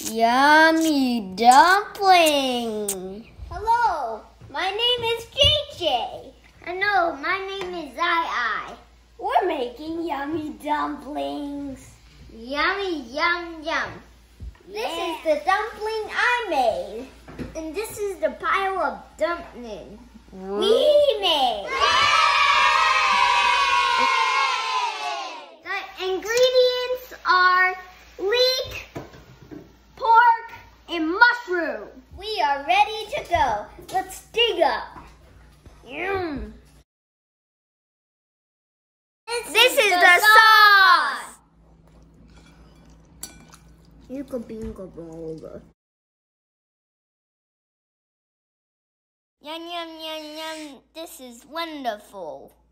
Yummy dumpling! Hello, my name is JJ. Hello, my name is I. We're making yummy dumplings. Yummy, yum, yum. This is the dumpling I made. And this is the pile of dumplings we made. The ingredients are leek, pork, and mushroom. We are ready to go. Let's dig up. Yum. This is the sauce. You could bingo over. Yum, yum, yum, yum. This is wonderful.